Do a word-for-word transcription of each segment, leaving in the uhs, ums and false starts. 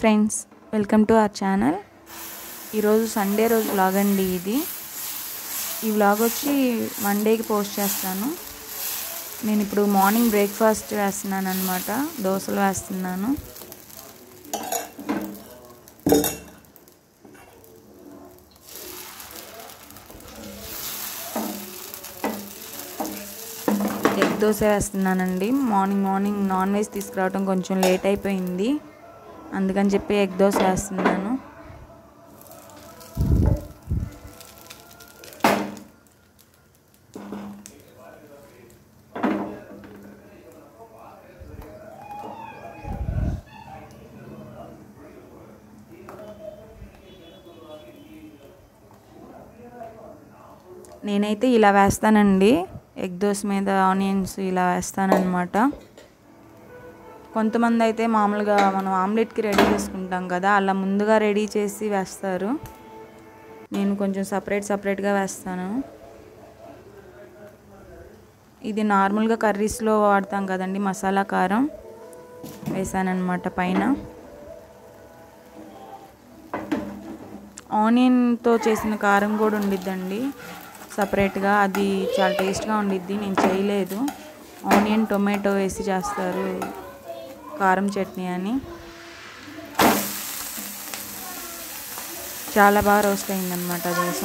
Friends, welcome to our channel. ఈరోజు Sunday రోజు vlog అండి. ఇది ఈ వ్లాగ్ వచ్చి మండేకి పోస్ట్ చేస్తాను. నేను ఇప్పుడు మార్నింగ్ బ్రేక్ఫాస్ట్ వేస్తున్నాను అనమాట. దోశలు వేస్తున్నాను. ఎగ్ దోశ వేస్తున్నానండి. మార్నింగ్ మార్నింగ్ నాన్ వెజ్ తీసుకురావడం కొంచెం లేట్ అయిపోయింది, అందుకని చెప్పి ఎగ్ దోశ వేస్తున్నాను. నేనైతే ఇలా వేస్తానండి. ఎగ్ దోశ మీద ఆనియన్స్ ఇలా వేస్తానన్నమాట. కొంతమంది అయితే మామూలుగా మనం ఆమ్లెట్కి రెడీ చేసుకుంటాం కదా, అలా ముందుగా రెడీ చేసి వేస్తారు. నేను కొంచెం సపరేట్ సపరేట్గా వేస్తాను. ఇది నార్మల్గా కర్రీస్లో వాడతాం కదండి, మసాలా కారం వేసానన్నమాట పైన. ఆనియన్తో చేసిన కారం కూడా ఉండిద్దండి సపరేట్గా, అది చాలా టేస్ట్గా ఉండిద్ది. నేను చేయలేదు. ఆనియన్ టొమాటో వేసి చేస్తారు కారం చట్నీ అని. చాలా బాగా రోస్ట్ అయిందనమాట దోశ.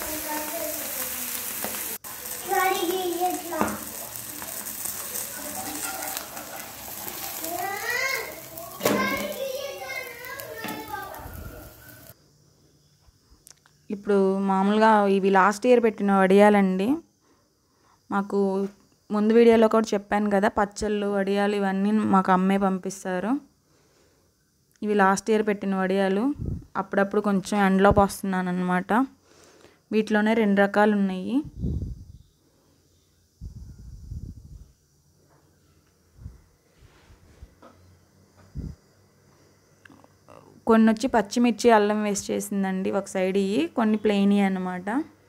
ఇప్పుడు మామూలుగా ఇవి లాస్ట్ ఇయర్ పెట్టిన వడియాలండి. మాకు ముందు వీడియోలో కూడా చెప్పాను కదా, పచ్చళ్ళు వడియాలు ఇవన్నీ మాకు అమ్మే పంపిస్తారు. ఇవి లాస్ట్ ఇయర్ పెట్టిన వడియాలు. అప్పుడప్పుడు కొంచెం ఎండలో పోస్తున్నాను అనమాట. వీటిలోనే రెండు రకాలు ఉన్నాయి. కొన్ని వచ్చి పచ్చిమిర్చి అల్లం వేస్ట్ చేసిందండి ఒక సైడ్, ఇవి కొన్ని ప్లెయిన్ అన్నమాట.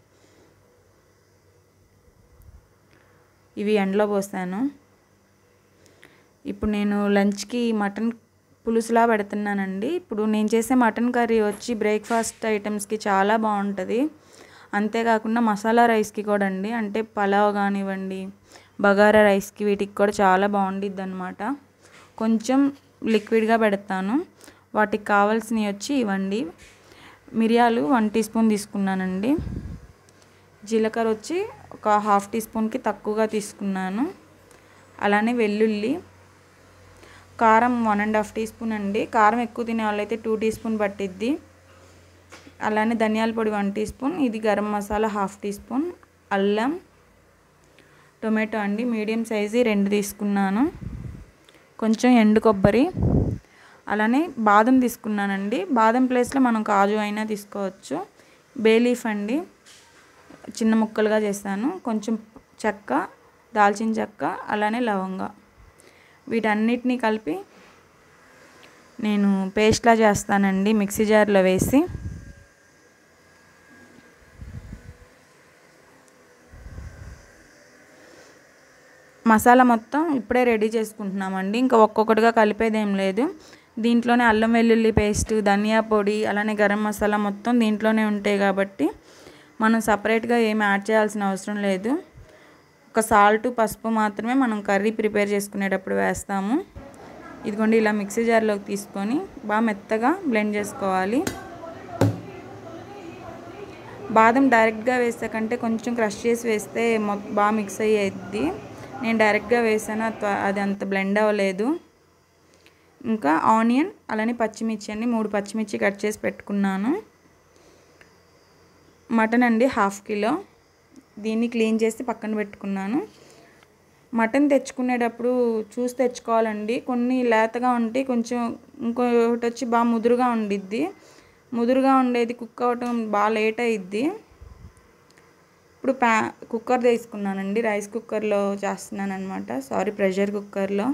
ఇవి ఎండలో పోసాను. ఇప్పుడు నేను లంచ్కి మటన్ పులుసులా పెడుతున్నానండి. ఇప్పుడు నేను చేసే మటన్ కర్రీ వచ్చి బ్రేక్ఫాస్ట్ ఐటమ్స్కి చాలా బాగుంటుంది. అంతేకాకుండా మసాలా రైస్కి కూడా అండి, అంటే పలావ్ కానివ్వండి, బగారా రైస్కి, వీటికి కూడా చాలా బాగుండిద్ది అనమాట. కొంచెం లిక్విడ్గా పెడతాను. వాటికి కావాల్సినవి వచ్చి ఇవ్వండి. మిరియాలు వన్ టీ స్పూన్ తీసుకున్నానండి. జీలకర్ర వచ్చి ఒక హాఫ్ టీ స్పూన్కి తక్కువగా తీసుకున్నాను. అలానే వెల్లుల్లి, కారం one and half teaspoon అండి. కారం ఎక్కువ తినే వాళ్ళైతే టూ టీ స్పూన్ పట్టిద్ది. అలానే ధనియాల పొడి వన్ టీ స్పూన్, ఇది garam masala half teaspoon, అల్లం, టొమాటో అండి మీడియం సైజు రెండు తీసుకున్నాను, కొంచెం ఎండు కొబ్బరి, అలానే బాదం తీసుకున్నానండి. బాదం ప్లేస్లో మనం కాజు అయినా తీసుకోవచ్చు. బే లీఫ్ అండి చిన్న ముక్కలుగా చేస్తాను, కొంచెం చెక్క, దాల్చిన చెక్క, అలానే లవంగా, వీటన్నిటినీ కలిపి నేను పేస్ట్లా చేస్తానండి మిక్సీ జార్లో వేసి. మసాలా మొత్తం ఇప్పుడే రెడీ చేసుకుంటున్నామండి. ఇంకా ఒక్కొక్కటిగా కలిపేది ఏం లేదు. దీంట్లోనే అల్లం వెల్లుల్లి పేస్ట్, ధనియా పొడి, అలానే గరం మసాలా మొత్తం దీంట్లోనే ఉంటాయి కాబట్టి మనం సపరేట్గా ఏమి యాడ్ చేయాల్సిన అవసరం లేదు. ఒక సాల్ట్, పసుపు మాత్రమే మనం కర్రీ ప్రిపేర్ చేసుకునేటప్పుడు వేస్తాము. ఇదిగోండి ఇలా మిక్సీ జార్లోకి తీసుకొని బాగా మెత్తగా బ్లెండ్ చేసుకోవాలి. బాదం డైరెక్ట్గా వేసే కంటే కొంచెం క్రష్ చేసి వేస్తే బాగా మిక్స్ అయ్యేది. నేను డైరెక్ట్గా వేసాను, అది అంత బ్లెండ్ అవ్వలేదు. ఇంకా ఆనియన్, అలానే పచ్చిమిర్చి అండి, మూడు పచ్చిమిర్చి కట్ చేసి పెట్టుకున్నాను. మటన్ అండి హాఫ్ కిలో, దీన్ని క్లీన్ చేసి పక్కన పెట్టుకున్నాను. మటన్ తెచ్చుకునేటప్పుడు చూసి తెచ్చుకోవాలండి. కొన్ని లేతగా ఉంటాయి, కొంచెం ఇంకొకటి వచ్చి బాగా ముదురుగా ఉండిద్ది. ముదురుగా ఉండేది కుక్ అవ్వటం బాగా లేట్ అయ్యిద్ది. ఇప్పుడు ప్యా కుక్కర్ తీసుకున్నానండి, రైస్ కుక్కర్లో చేస్తున్నాను అనమాట, సారీ ప్రెషర్ కుక్కర్లో.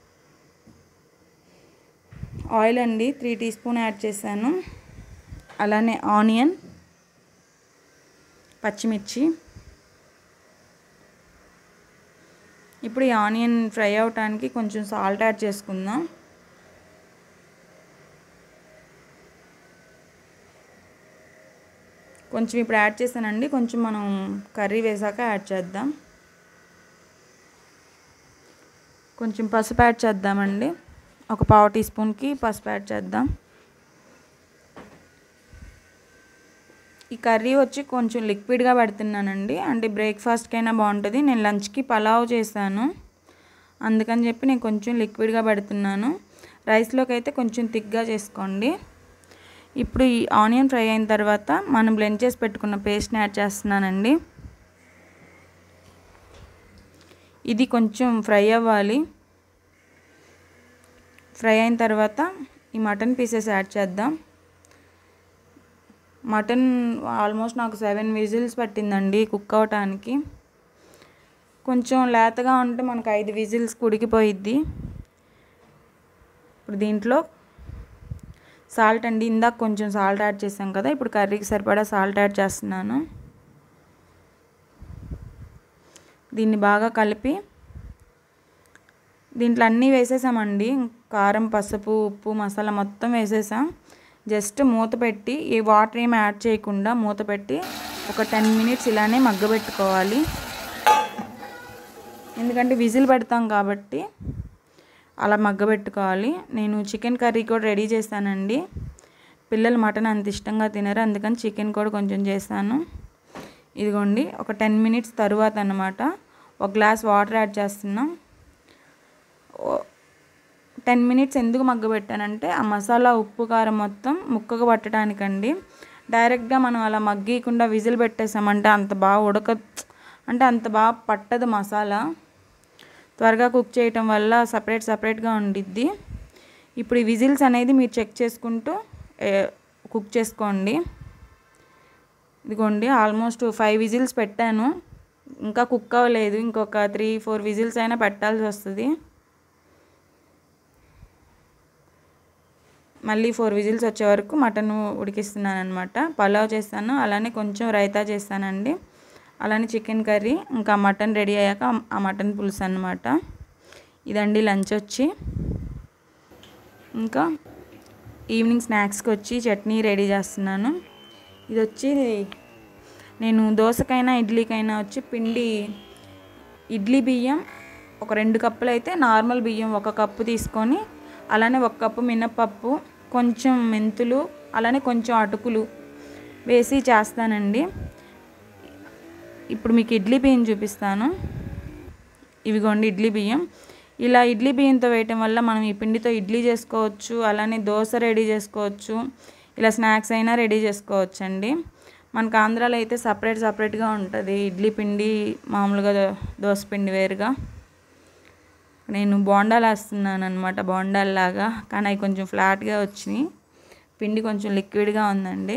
ఆయిల్ అండి త్రీ టీ స్పూన్ యాడ్ చేశాను. అలానే ఆనియన్, పచ్చిమిర్చి. ఇప్పుడు ఈ ఆనియన్ ఫ్రై అవటానికి కొంచెం సాల్ట్ యాడ్ చేసుకుందాం. కొంచెం ఇప్పుడు యాడ్ చేశానండి. కొంచెం మనం కర్రీ వేసాక యాడ్ చేద్దాం. కొంచెం పసుపు యాడ్ చేద్దామండి. ఒక పావు టీ స్పూన్కి పసుపు యాడ్ చేద్దాం. ఈ కర్రీ వచ్చి కొంచెం లిక్విడ్గా పెడుతున్నానండి. అంటే బ్రేక్ఫాస్ట్కైనా బాగుంటుంది. నేను లంచ్కి పలావ్ చేశాను, అందుకని చెప్పి నేను కొంచెం లిక్విడ్గా పెడుతున్నాను. రైస్లోకి అయితే కొంచెం థిక్గా చేసుకోండి. ఇప్పుడు ఈ ఆనియన్ ఫ్రై అయిన తర్వాత మనం బ్లెండ్ చేసి పెట్టుకున్న పేస్ట్ని యాడ్ చేస్తున్నానండి. ఇది కొంచెం ఫ్రై అవ్వాలి. ఫ్రై అయిన తర్వాత ఈ మటన్ పీసెస్ యాడ్ చేద్దాం. మటన్ ఆల్మోస్ట్ నాకు సెవెన్ విజిల్స్ పట్టిందండి కుక్ అవటానికి. కొంచెం లేతగా ఉంటే మనకు ఐదు విజిల్స్ ఉడికిపోయిద్ది. ఇప్పుడు దీంట్లో సాల్ట్ అండి, ఇందాక కొంచెం సాల్ట్ యాడ్ చేసాం కదా, ఇప్పుడు కర్రీకి సరిపడా సాల్ట్ యాడ్ చేస్తున్నాను. దీన్ని బాగా కలిపి దీంట్లో అన్నీ వేసేసామండి. కారం, పసుపు, ఉప్పు, మసాలా మొత్తం వేసేసాం. జస్ట్ మూత పెట్టి ఈ వాటర్ ఏమి యాడ్ చేయకుండా మూత పెట్టి ఒక టెన్ మినిట్స్ ఇలానే మగ్గబెట్టుకోవాలి. ఎందుకంటే విజిల్ పెడతాం కాబట్టి అలా మగ్గబెట్టుకోవాలి. నేను చికెన్ కర్రీ కూడా రెడీ చేశానండి. పిల్లలు మటన్ అంత ఇష్టంగా తినరు, అందుకని చికెన్ కూడా కొంచెం చేశాను. ఇదిగోండి ఒక టెన్ మినిట్స్ తర్వాత అన్నమాట ఒక గ్లాస్ వాటర్ యాడ్ చేస్తున్నాం. టెన్ మినిట్స్ ఎందుకు మగ్గబెట్టానంటే ఆ మసాలా, ఉప్పు, కారం మొత్తం ముక్కకు పట్టడానికండి. డైరెక్ట్గా మనం అలా మగ్గీయకుండా విజిల్ పెట్టేసామంటే అంత బాగా ఉడక అంటే అంత బాగా పట్టదు మసాలా. త్వరగా కుక్ చేయటం వల్ల సపరేట్ సపరేట్గా ఉండిద్ది. ఇప్పుడు ఈ విజిల్స్ అనేది మీరు చెక్ చేసుకుంటూ కుక్ చేసుకోండి. ఇదిగోండి ఆల్మోస్ట్ ఫైవ్ విజిల్స్ పెట్టాను, ఇంకా కుక్ అవ్వలేదు. ఇంకొక త్రీ ఫోర్ విజిల్స్ అయినా పెట్టాల్సి వస్తుంది. మళ్ళీ ఫోర్ విజిల్స్ వచ్చే వరకు మటన్ ఉడికిస్తున్నాను అనమాట. పలావ్ చేస్తాను, అలానే కొంచెం రైతా చేస్తానండి, అలానే చికెన్ కర్రీ, ఇంకా మటన్ రెడీ అయ్యాక ఆ మటన్ పులుసు అన్నమాట. ఇదండి లంచ్ వచ్చి. ఇంకా ఈవినింగ్ స్నాక్స్కి వచ్చి చట్నీ రెడీ చేస్తున్నాను. ఇది వచ్చి నేను దోసకైనా ఇడ్లీకైనా వచ్చి పిండి ఇడ్లీ బియ్యం ఒక రెండు కప్పులు అయితే నార్మల్ బియ్యం ఒక కప్పు తీసుకొని, అలానే ఒక కప్పు మినప్పప్పు, కొంచెం మెంతులు, అలానే కొంచెం అటుకులు వేసి చేస్తానండి. ఇప్పుడు మీకు ఇడ్లీ బియ్యం చూపిస్తాను. ఇవిగోండి ఇడ్లీ బియ్యం. ఇలా ఇడ్లీ బియ్యంతో వేయటం వల్ల మనం ఈ పిండితో ఇడ్లీ చేసుకోవచ్చు, అలానే దోశ రెడీ చేసుకోవచ్చు, ఇలా స్నాక్స్ అయినా రెడీ చేసుకోవచ్చు అండి. మనకు ఆంధ్రాలో అయితే సపరేట్ సపరేట్గా ఉంటుంది ఇడ్లీ పిండి, మామూలుగా దోశ పిండి వేరుగా. నేను బోండాలు వేస్తున్నాను అనమాట, బోండాల్లాగా, కానీ అవి కొంచెం ఫ్లాట్గా వచ్చినాయి. పిండి కొంచెం లిక్విడ్గా ఉందండి.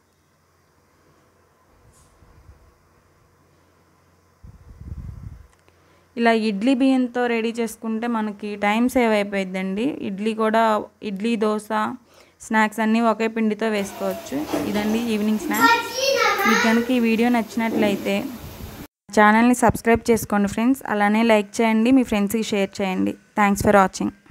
ఇలా ఇడ్లీ బియ్యంతో రెడీ చేసుకుంటే మనకి టైం సేవ్ అయిపోయిద్దండి. ఇడ్లీ కూడా ఇడ్లీ, దోశ, స్నాక్స్ అన్నీ ఒకే పిండితో వేసుకోవచ్చు. ఇదండి ఈవినింగ్ స్నాక్స్. మీకు కనుక ఈ వీడియో నచ్చినట్లయితే ఛానల్ని సబ్స్క్రైబ్ చేసుకోండి ఫ్రెండ్స్. అలానే లైక్ చేయండి, మీ ఫ్రెండ్స్కి షేర్ చేయండి. Thanks for watching.